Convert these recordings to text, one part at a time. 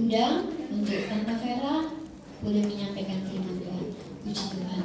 undang untuk Tante Vera boleh menyampaikan firman Tuhan. Puji Tuhan.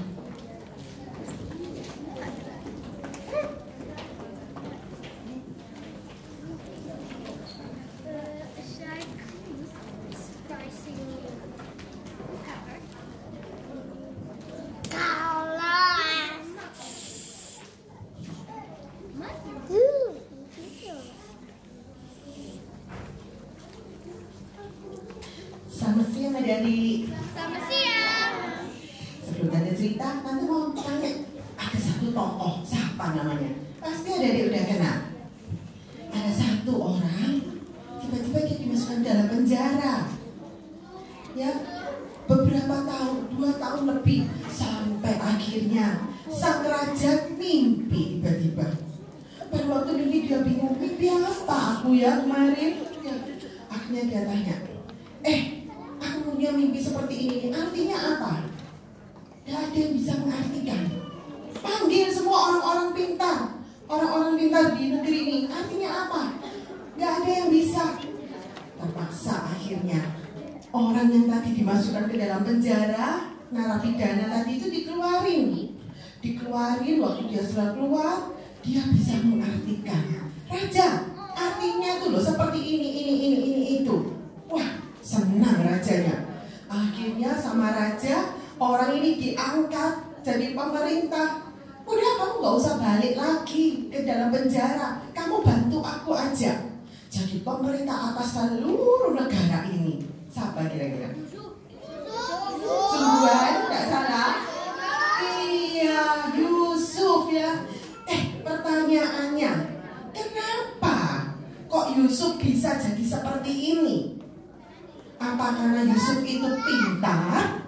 Selamat siang adik-adik. Selamat siang. Sebelum Tante cerita, Tante mau tanya, ada satu tokoh, siapa namanya? Pasti adik-adik udah kenal. Ada satu orang, tiba-tiba dia dimasukkan dalam penjara. Ya, beberapa tahun, 2 tahun lebih, sampai akhirnya sang raja mimpi tiba-tiba. Pada waktu mimpi dia bingung, mimpi apa aku ya kemarin? Ya, akhirnya dia tanya, aku punya mimpi seperti ini, artinya apa? Gak ada yang bisa mengartikan. Panggil semua orang-orang pintar, orang-orang pintar di negeri ini, artinya apa? Gak ada yang bisa. Terpaksa akhirnya orang yang tadi dimasukkan ke dalam penjara, narapidana tadi itu dikeluarin. Waktu dia setelah keluar, dia bisa mengartikan. Raja, artinya tuh loh seperti ini itu. Wah, senang rajanya. Akhirnya sama raja, orang ini diangkat jadi pemerintah. Udah, kamu gak usah balik lagi ke dalam penjara. Kamu bantu aku aja jadi pemerintah atas seluruh negara ini. Siapa kira-kira? Sungguhan, gak salah? Iya, Yusuf ya. Pertanyaannya, kenapa kok Yusuf bisa jadi seperti ini? Apa karena Yusuf itu pintar,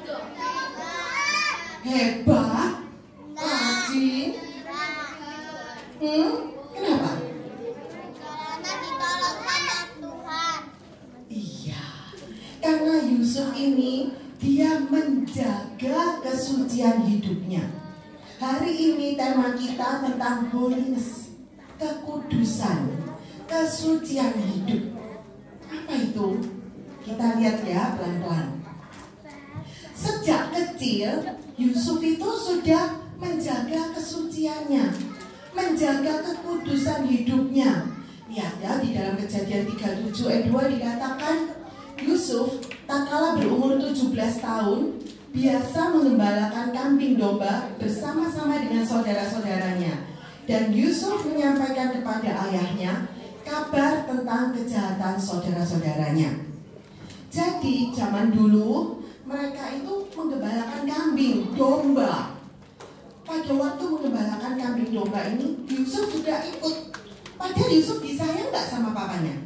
hebat, rajin? Kenapa? Karena ditolong sama Tuhan. Iya, karena Yusuf ini dia menjaga kesucian hidupnya. Hari ini tema kita tentang holiness, kekudusan, kesucian hidup. Apa itu? Kita lihat ya pelan-pelan. Sejak kecil Yusuf itu sudah menjaga kesuciannya, menjaga kekudusan hidupnya. Lihat ya, di dalam Kejadian 37 ayat 2 dikatakan Yusuf tatkala berumur 17 tahun biasa mengembalakan kambing domba bersama-sama dengan saudara-saudaranya. Dan Yusuf menyampaikan kepada ayahnya kabar tentang kejahatan saudara-saudaranya. Jadi zaman dulu mereka itu menggembalakan kambing domba. Pada waktu menggembalakan kambing domba ini, Yusuf juga ikut. Padahal Yusuf disayang nggak sama papanya?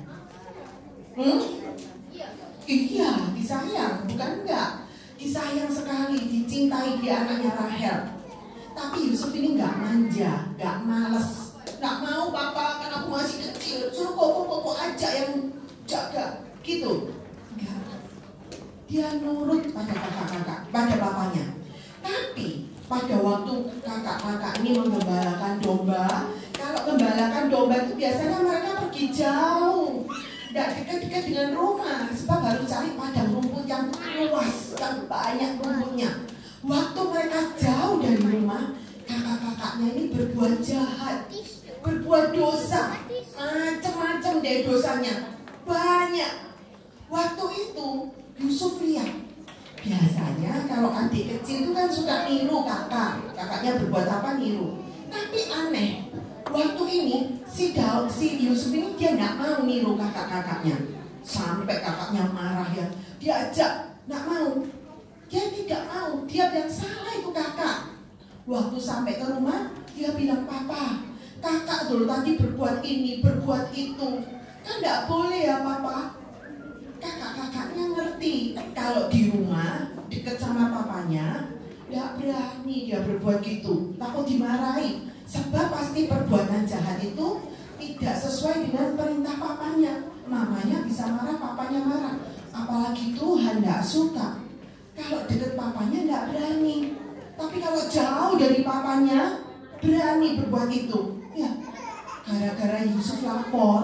Iya, disayang, bukan enggak. Disayang sekali, dicintai dia anaknya Rahel. Tapi Yusuf ini nggak manja, nggak males, nggak mau papa kan aku masih kecil, suruh koko aja yang jaga, gitu. Enggak. Dia nurut pada kakak-kakak, pada papanya. Tapi pada waktu kakak-kakak ini menggembalakan domba, kalau menggembalakan domba itu biasanya mereka pergi jauh, tidak dekat-dekat dengan rumah, sebab harus cari padang rumput yang luas, yang banyak rumputnya. Waktu mereka jauh dari rumah, kakak-kakaknya ini berbuat jahat, berbuat dosa, macam-macam deh dosanya, banyak. Waktu itu Yusuf lihat, biasanya kalau adik kecil itu kan suka niru kakaknya berbuat apa niru. Tapi aneh, waktu ini si Yusuf ini dia nggak mau niru kakak-kakaknya, sampai kakaknya marah ya, diajak nggak mau. Dia tidak mau, dia bilang salah itu kakak. Waktu sampai ke rumah, dia bilang papa, kakak dulu tadi berbuat ini, berbuat itu, kan nggak boleh ya papa. Kakak-kakaknya ngerti kalau di rumah deket sama papanya, nggak berani dia berbuat gitu, takut dimarahi. Sebab pasti perbuatan jahat itu tidak sesuai dengan perintah papanya. Mamanya bisa marah, papanya marah. Apalagi Tuhan nggak suka. Kalau deket papanya nggak berani, tapi kalau jauh dari papanya berani berbuat itu. Ya, gara-gara Yusuf lapor,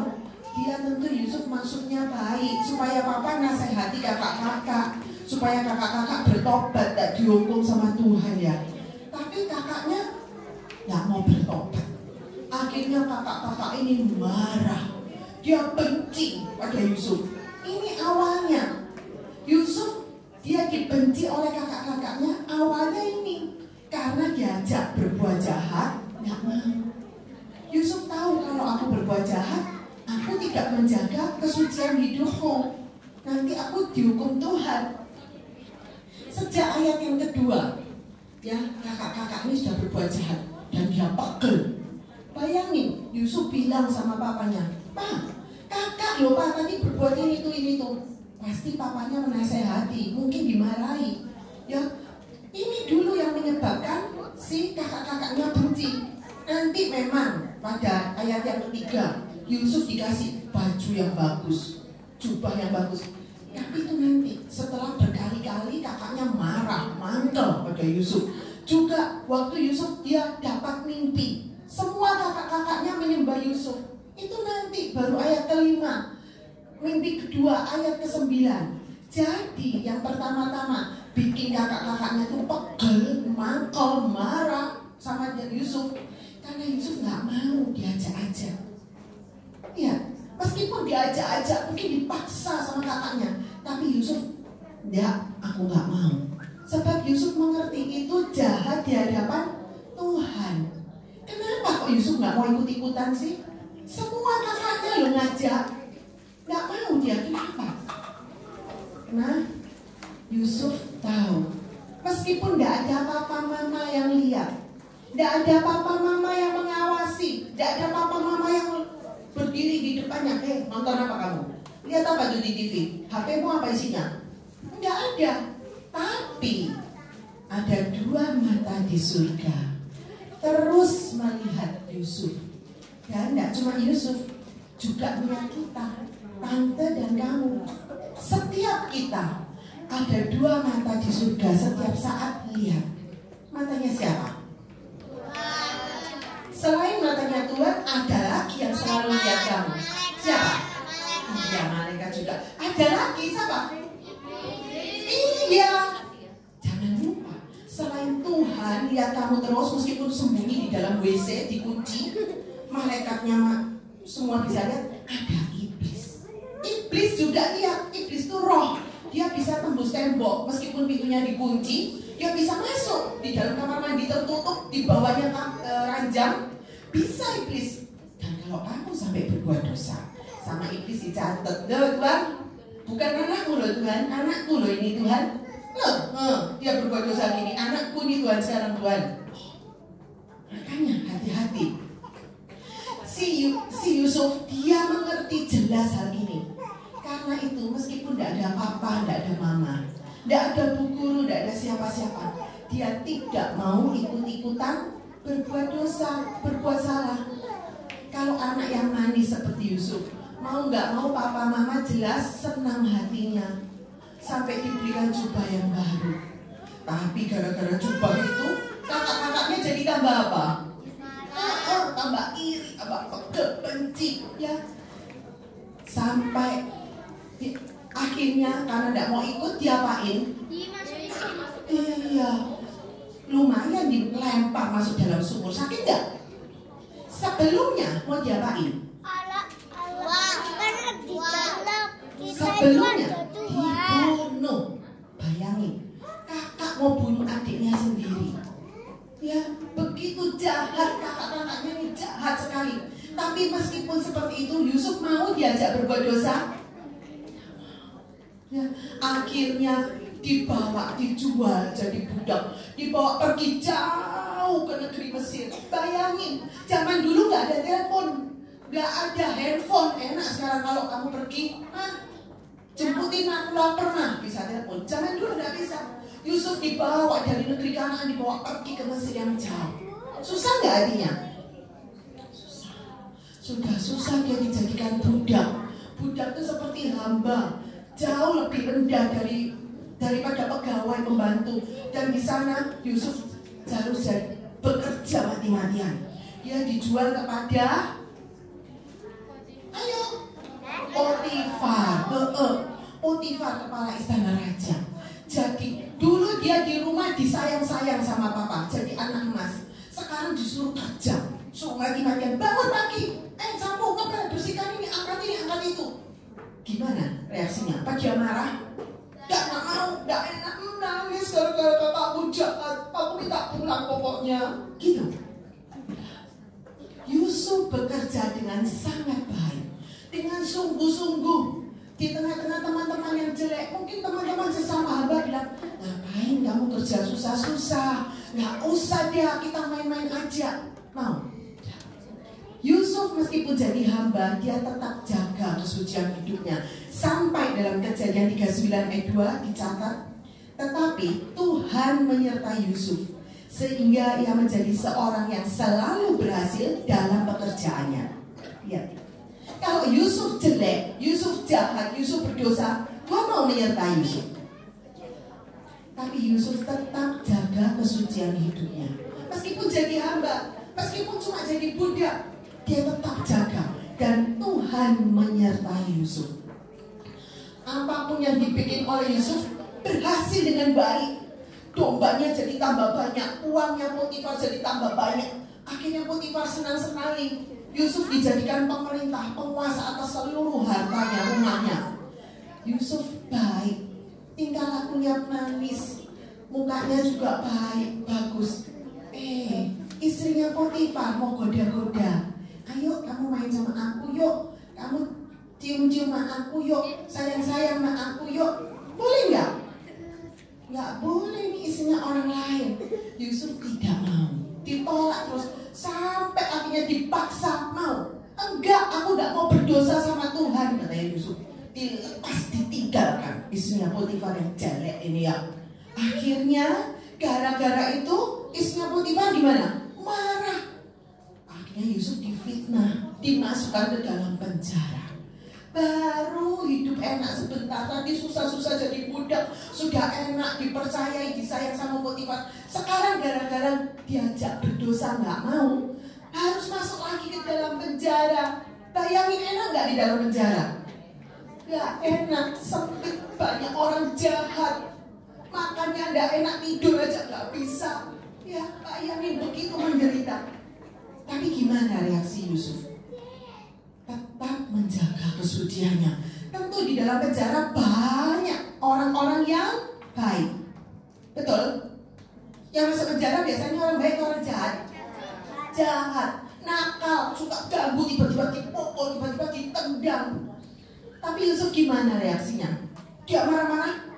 Dia tentu Yusuf maksudnya baik supaya papa nasihati kakak-kakak, supaya kakak-kakak bertobat, tak dihukum sama Tuhan ya. Tapi kakaknya nggak mau bertobat. Akhirnya kakak-kakak ini marah. Dia benci pada Yusuf. Ini awalnya Yusuf, dia dibenci oleh kakak-kakaknya. Awalnya ini karena diajak berbuat jahat, nggak mau. Yusuf tahu kalau aku berbuat jahat, aku tidak menjaga kesucian hidupmu, nanti aku dihukum Tuhan. Sejak ayat yang kedua, ya kakak-kakak ini sudah berbuat jahat dan dia pegel. Bayangin, Yusuf bilang sama papanya, "Pak, kakak loh pak tadi berbuat ini tuh." Pasti papanya menasehati, mungkin dimarahi. Ya, ini dulu yang menyebabkan si kakak-kakaknya benci. Nanti memang pada ayat yang ketiga, Yusuf dikasih baju yang bagus, jubah yang bagus. Tapi itu nanti setelah berkali-kali kakaknya marah, mantel pada Yusuf. Juga waktu Yusuf dia dapat mimpi, semua kakak-kakaknya menyembah Yusuf. Itu nanti baru ayat kelima, mimpi kedua ayat ke-9. Jadi yang pertama-tama bikin kakak-kakaknya tuh pegel, mangkel, marah sama Yusuf. Karena Yusuf nggak mau diajak-ajak. Ya, meskipun diajak-ajak, mungkin dipaksa sama kakaknya, tapi Yusuf, ya aku nggak mau. Sebab Yusuf mengerti itu jahat di hadapan Tuhan. Kenapa kok Yusuf nggak mau ikut-ikutan sih? Semua kakaknya lo ngajak, nggak mau dia. Kenapa? Nah, Yusuf tahu, meskipun nggak ada papa mama yang lihat, nggak ada papa mama yang mengawasi, nggak ada papa mama yang berdiri di depannya, nonton apa kamu? Lihat apa tuh di TV? HP-mu apa isinya? Nggak ada. Tapi ada dua mata di surga terus melihat Yusuf. Dan nggak cuma Yusuf, juga melihat kita, tante dan kamu. Setiap kita ada dua mata di surga setiap saat lihat. Matanya siapa? Selain matanya Tuhan, ada lagi yang selalu lihat kamu. Siapa? Iya, malaikat juga. Ada lagi siapa? Iya. Jangan lupa, selain Tuhan lihat kamu terus meskipun sembunyi di dalam WC, dikunci, malaikatnya semua bisa lihat. Ada iblis. Iblis juga lihat. Iblis itu roh. Dia bisa tembus tembok meskipun pintunya dikunci. Dia bisa masuk di dalam kamar mandi tertutup, di bawahnya ranjang. Bisa iblis. Dan kalau kamu sampai berbuat dosa, sama iblis dicatat, Tuhan, bukan anakmu loh Tuhan, anakku loh ini Tuhan. Dia berbuat dosa gini, anakku nih Tuhan sekarang Tuhan. Makanya hati-hati. Si Yusuf dia mengerti jelas hal ini. Karena itu meskipun tidak ada papa, tidak ada mama, tidak ada bu guru, tidak ada siapa-siapa, dia tidak mau ikut-ikutan berbuat dosa, berbuat salah. Kalau anak yang manis seperti Yusuf, mau nggak mau papa mama jelas senang hatinya sampai diberikan jubah yang baru. Tapi gara-gara jubah itu kakak-kakaknya jadi tambah apa? Tambah iri, tambah pegel, benci, ya. Sampai akhirnya karena tidak mau ikut diapain? Iya, lumayan dilempar masuk dalam sumur. Sakit nggak? Sebelumnya mau diapain? Sebelumnya dibunuh. Bayangin, kakak mau bunuh adiknya sendiri. Ya, begitu jahat kakak-kakaknya ini, jahat sekali. Tapi meskipun seperti itu, Yusuf mau diajak berbuat dosa. Ya, akhirnya dibawa, dijual jadi budak, dibawa pergi jauh ke negeri Mesir. Bayangin, zaman dulu nggak ada telepon, nggak ada handphone. Enak sekarang kalau kamu pergi, jemputin aku lapar bisa telepon. Zaman dulu nggak bisa. Yusuf dibawa dari negeri Kanaan, dibawa pergi ke Mesir yang jauh. Susah nggak artinya? Susah. Sudah susah dia dijadikan budak. Budak itu seperti hamba, jauh lebih rendah daripada pegawai pembantu. Dan di sana Yusuf harus bekerja mati-matian. Dia dijual kepada, ayo Potifar kepala istana raja. Jadi dulu dia di rumah disayang-sayang sama papa, jadi anak emas. Sekarang disuruh kerja, suruh mati-matian, bangun pagi, sapu, ngepel, bersihkan ini, angkat itu. Gimana reaksinya? Apa dia marah? Gak mau, gak enak, nangis gara-gara kakakku jahat, aku minta pulang pokoknya. Gitu. Yusuf bekerja dengan sangat baik, dengan sungguh-sungguh. Di tengah-tengah teman-teman yang jelek, mungkin teman-teman sesama hamba bilang, ngapain kamu kerja susah-susah? Gak usah dia, kita main-main aja. Mau? Yusuf meskipun jadi hamba, dia tetap jaga kesucian hidupnya. Sampai dalam Kejadian 39 ayat 2 dicatat, tetapi Tuhan menyertai Yusuf, sehingga ia menjadi seorang yang selalu berhasil dalam pekerjaannya. Lihat. Kalau Yusuf jelek, Yusuf jahat, Yusuf berdosa, Tuhan mau menyertai Yusuf. Tapi Yusuf tetap jaga kesucian hidupnya. Meskipun jadi hamba, meskipun cuma jadi budak, dia tetap jaga. Dan Tuhan menyertai Yusuf. Apapun yang dibikin oleh Yusuf berhasil dengan baik. Dombanya jadi tambah banyak, uangnya Potifar jadi tambah banyak. Akhirnya Potifar senang-senang. Yusuf dijadikan pemerintah, penguasa atas seluruh hartanya, rumahnya. Yusuf baik, tingkah lakunya manis, mukanya juga baik, bagus. Istrinya Potifar mau goda-goda. Ayo kamu main sama aku yuk, kamu cium-cium sama aku yuk, sayang-sayang sama aku yuk. Boleh nggak? Nggak boleh, ini istrinya orang lain. Yusuf tidak mau, ditolak terus. Sampai akhirnya dipaksa mau. Enggak, aku enggak mau berdosa sama Tuhan, katanya Yusuf. Dilepas, ditinggalkan istrinya Potifar yang jelek ini ya. Akhirnya gara-gara itu istrinya Potifar gimana? Marah. Akhirnya Yusuf difitnah, dimasukkan ke dalam penjara. Baru hidup enak sebentar, tadi susah-susah jadi budak, sudah enak, dipercayai, disayang sama Potifar. Sekarang gara-gara diajak berdosa nggak mau, harus masuk lagi ke dalam penjara. Bayangin enak nggak di dalam penjara? Nggak enak, sempit, banyak orang jahat. Makannya nggak enak, tidur aja nggak bisa. Ya bayangin begitu menderita. Tapi gimana reaksi Yusuf? Tetap menjaga kesuciannya. Tentu di dalam penjara banyak orang-orang yang baik. Betul? Yang masuk penjara biasanya orang baik, orang jahat. Jahat, nakal, suka ganggu, tiba-tiba dipukul, tiba-tiba ditendang. Tapi Yusuf gimana reaksinya? Dia marah-marah?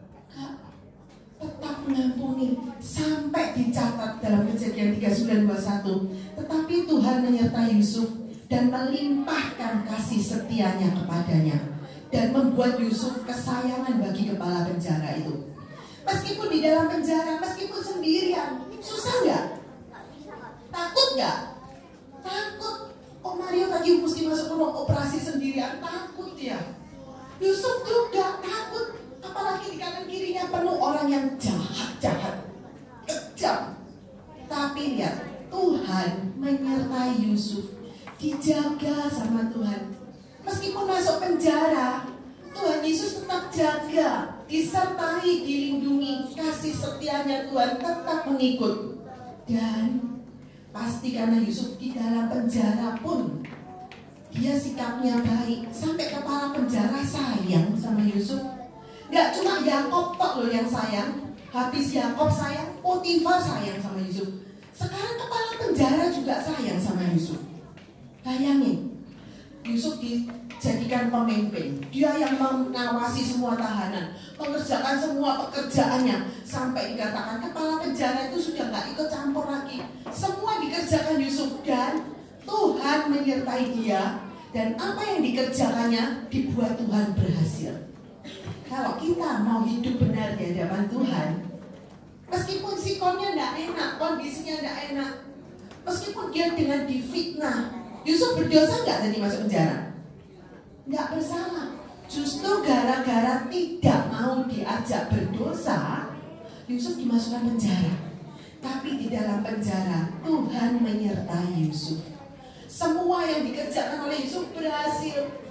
Tetap mengampuni. Sampai dicatat dalam Kejadian 39:21. Tetapi Tuhan menyertai Yusuf dan melimpahkan kasih setianya kepadanya, dan membuat Yusuf kesayangan bagi kepala penjara itu. Meskipun di dalam penjara, meskipun sendirian, susah nggak? Takut nggak? Takut. Oh Mario tadi mesti masuk ruang operasi sendirian, takut ya. Yusuf juga takut, apalagi di kanan kirinya penuh orang yang jahat-jahat, kejam. Tapi lihat, Tuhan menyertai Yusuf. Dijaga sama Tuhan. Meskipun masuk penjara, Tuhan Yesus tetap jaga, disertai, dilindungi. Kasih setianya Tuhan tetap mengikut. Dan pasti karena Yusuf di dalam penjara pun, dia sikapnya baik. Sampai kepala penjara sayang sama Yusuf. Gak cuma Yakob tok loh yang sayang. Habis Yakob sayang, Potifar sayang sama Yusuf. Sekarang kepala penjara juga sayang sama Yusuf. Bayangin, Yusuf dijadikan pemimpin. Dia yang mengawasi semua tahanan, mengerjakan semua pekerjaannya. Sampai dikatakan kepala penjara itu sudah gak ikut campur lagi. Semua dikerjakan Yusuf, dan Tuhan menyertai dia. Dan apa yang dikerjakannya dibuat Tuhan berhasil. Kalau kita mau hidup benar di hadapan Tuhan, meskipun sikonnya gak enak, kondisinya gak enak, meskipun dia dengan difitnah. Yusuf berdosa nggak tadi masuk penjara? Nggak bersalah. Justru gara-gara tidak mau diajak berdosa, Yusuf dimasukkan penjara. Tapi di dalam penjara, Tuhan menyertai Yusuf. Semua yang dikerjakan oleh Yusuf berhasil.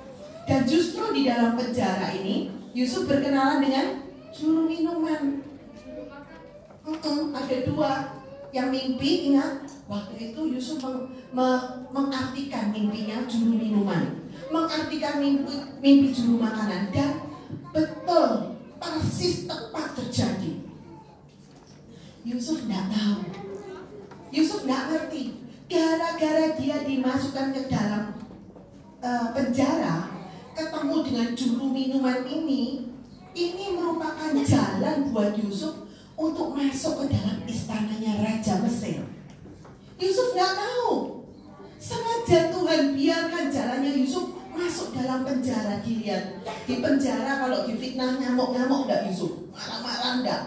Dan justru di dalam penjara ini Yusuf berkenalan dengan juru minuman. Ada dua yang mimpi. Ingat, waktu itu Yusuf mengartikan mimpinya juru minuman, mengartikan mimpi juru makanan. Dan betul, persis tepat terjadi. Yusuf tidak tahu, Yusuf tidak ngerti. Gara-gara dia dimasukkan ke dalam penjara, ketemu dengan juru minuman ini merupakan jalan buat Yusuf untuk masuk ke dalam istananya Raja Mesir. Yusuf nggak tahu. Sengaja Tuhan biarkan jalannya Yusuf masuk dalam penjara. Dilihat di penjara kalau difitnah ngamuk-ngamuk enggak Yusuf? Marah-marah enggak?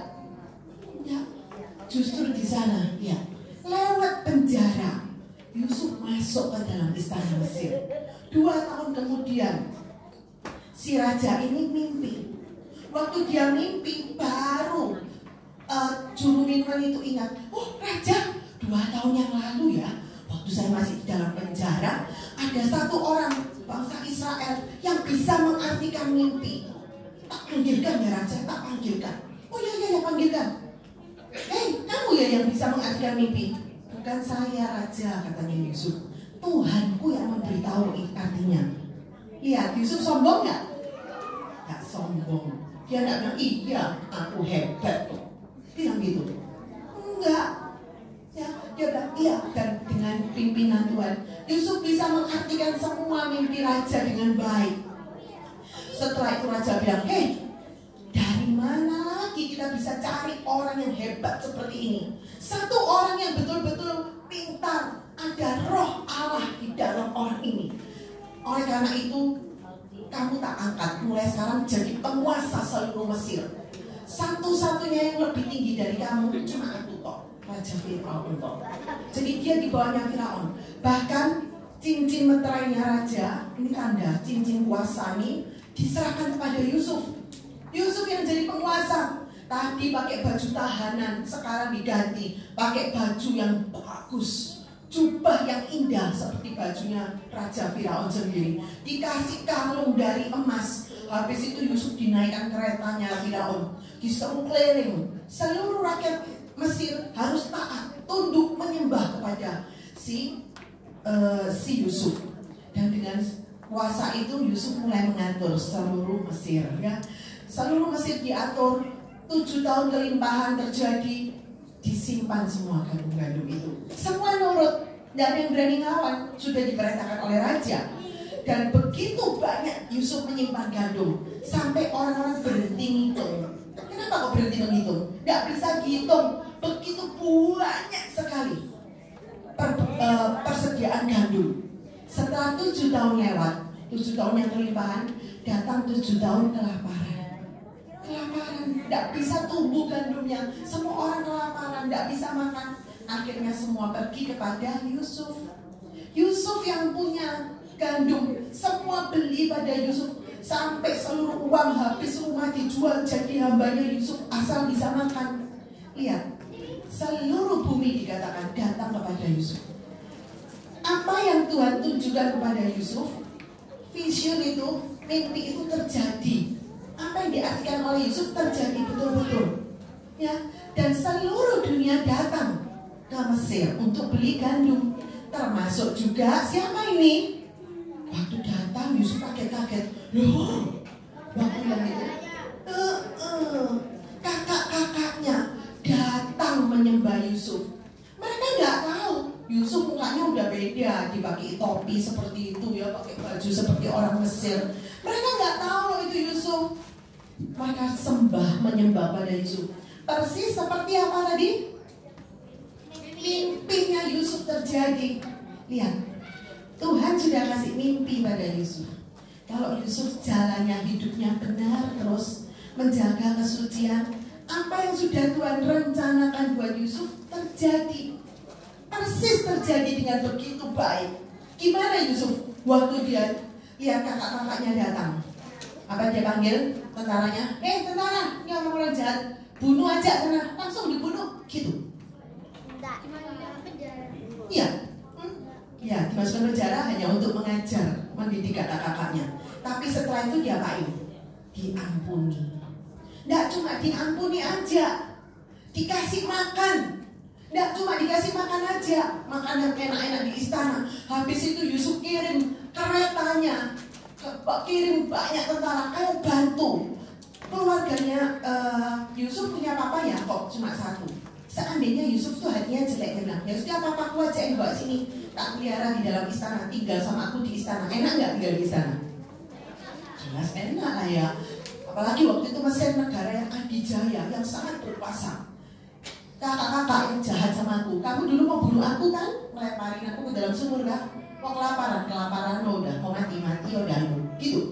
Ya, justru di sana ya. Lewat penjara Yusuf masuk ke dalam istana Mesir. 2 tahun kemudian si raja ini mimpi. Waktu dia mimpi baru juru minuman itu ingat, oh raja, 2 tahun yang lalu ya, waktu saya masih di dalam penjara, ada satu orang bangsa Israel yang bisa mengartikan mimpi. Tak panggilkan ya raja, tak panggilkan. Oh ya panggilkan. Hei, kamu ya yang bisa mengartikan mimpi? Bukan saya raja, katanya Yusuf. Tuhanku yang memberitahu artinya. Lihat, Yusuf sombong nggak? Nggak sombong. Dia nggak bilang, iya aku hebat kok. Bilang gitu. Enggak. Ya, dia bilang, iya. Dan dengan pimpinan Tuhan, Yusuf bisa mengartikan semua mimpi raja dengan baik. Setelah itu raja bilang, hei, dari mana lagi kita bisa cari orang yang hebat seperti ini? Satu orang yang betul-betul pintar, ada roh Allah di dalam orang ini. Oleh karena itu, kamu tak angkat mulai sekarang jadi penguasa seluruh Mesir. Satu-satunya yang lebih tinggi dari kamu cuma aku kok, Raja Firaun kok. Jadi dia di bawahnya Firaun. Bahkan cincin meterainya raja, ini tanda cincin kuasa ini diserahkan kepada Yusuf. Yusuf yang jadi penguasa. Tadi pakai baju tahanan, sekarang diganti pakai baju yang bagus, jubah yang indah seperti bajunya Raja Firaun sendiri. Dikasih kalung dari emas. Habis itu Yusuf dinaikkan keretanya Firaun, diseru keliling. Seluruh rakyat Mesir harus taat, tunduk, menyembah kepada si Yusuf. Dan dengan kuasa itu Yusuf mulai mengatur seluruh Mesir. Ya, seluruh Mesir diatur. 7 tahun kelimpahan terjadi, disimpan semua gandum-gandum itu. Semua nurut, tidak ada yang berani ngelawan, sudah diperintahkan oleh raja. Dan begitu banyak Yusuf menyimpan gandum, sampai orang-orang berhenti ngitung. Kenapa kok berhenti menghitung? Tidak bisa dihitung, begitu banyak sekali persediaan gandum. Setelah 7 tahun lewat, 7 tahun yang kelimpahan, datang 7 tahun kelaparan. Tidak bisa tumbuh gandumnya. Semua orang kelaparan, tidak bisa makan. Akhirnya semua pergi kepada Yusuf. Yusuf yang punya gandum, semua beli pada Yusuf. Sampai seluruh uang habis, rumah dijual jadi hambanya Yusuf asal bisa makan. Lihat, seluruh bumi dikatakan datang kepada Yusuf. Apa yang Tuhan tunjukkan kepada Yusuf, vision itu, mimpi itu terjadi. Apa yang diartikan oleh Yusuf terjadi betul-betul, ya. Dan seluruh dunia datang ke Mesir untuk beli gandum, termasuk juga siapa ini? Waktu datang Yusuf kaget-kaget, loh, waktu yang itu, kakak-kakaknya datang menyembah Yusuf. Mereka nggak tahu Yusuf mukanya udah beda, dipakai topi seperti itu ya, pakai baju seperti orang Mesir. Mereka nggak tahu loh itu Yusuf. Mereka sembah, menyembah pada Yusuf. Persis seperti apa tadi? Mimpinya Yusuf terjadi. Lihat, Tuhan sudah kasih mimpi pada Yusuf. Kalau Yusuf jalannya, hidupnya benar terus, menjaga kesucian, apa yang sudah Tuhan rencanakan buat Yusuf terjadi. Persis terjadi dengan begitu baik. Gimana Yusuf? Waktu dia lihat kakak-kakaknya datang, apa dia panggil tentaranya? Tentara, ini orang-orang jahat, bunuh aja sana, langsung dibunuh, gitu. Iya, ya dimasukkan penjara hanya untuk mengajar, mendidik kakak-kakaknya. Tapi setelah itu diapain? Diampuni. Nggak cuma diampuni aja, dikasih makan. Nggak cuma dikasih makan aja, makanan enak-enak di istana. Habis itu Yusuf kirim keretanya, kirim banyak tentara, ayo bantu. Keluarganya Yusuf punya papa ya kok cuma satu. Seandainya Yusuf tuh hatinya jelek, dia bilang, ya sudah papaku aja yang bawa sini, tak pelihara di dalam istana, tinggal sama aku di istana. Enak nggak tinggal di istana? Jelas enak lah ya. Apalagi waktu itu Mesir negara yang adijaya, yang sangat berkuasa. Kakak-kakak yang jahat sama aku, kamu dulu mau bunuh aku kan? Melemparin aku ke dalam sumur kan? Mau kelaparan udah, mau mati udah, gitu.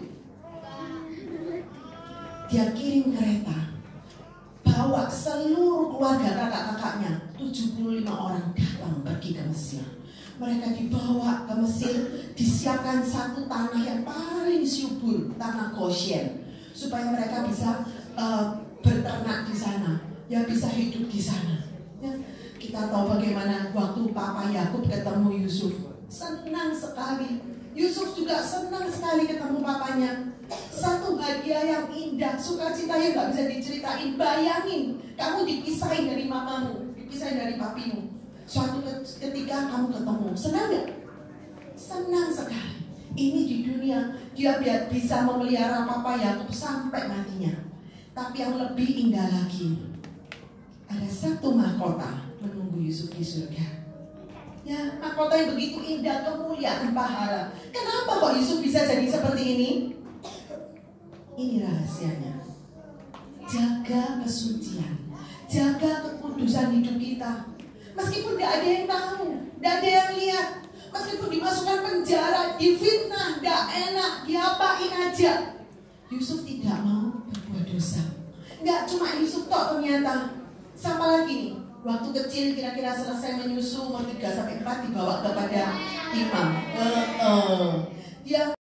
Dia kirim kereta, bawa seluruh keluarga kakak-kakaknya, 75 orang datang pergi ke Mesir. Mereka dibawa ke Mesir, disiapkan satu tanah yang paling subur, tanah Goshen, supaya mereka bisa berternak di sana, ya bisa hidup di sana. Ya, kita tahu bagaimana waktu Papa Yakub ketemu Yusuf, senang sekali. Yusuf juga senang sekali ketemu papanya. Satu hadiah yang indah, sukacita yang gak bisa diceritain. Bayangin, kamu dipisahin dari mamamu, dipisahin dari papimu. Suatu ketika kamu ketemu, senang gak? Senang sekali. Ini di dunia, dia bisa memelihara Papa Yakub sampai matinya. Tapi yang lebih indah lagi, ada satu mahkota menunggu Yusuf di surga. Ya, mahkota yang begitu indah, kemuliaan pahala. Kenapa kok Yusuf bisa jadi seperti ini? Ini rahasianya. Jaga kesucian, jaga kekudusan hidup kita. Meskipun tidak ada yang tahu, tidak ada yang lihat, meskipun dimasukkan penjara, difitnah, tidak enak, diapain aja, Yusuf tidak mau berbuat dosa. Nggak cuma Yusuf tok ternyata. Sama lagi nih, waktu kecil kira-kira selesai menyusu umur 3-4 dibawa kepada imam. Dia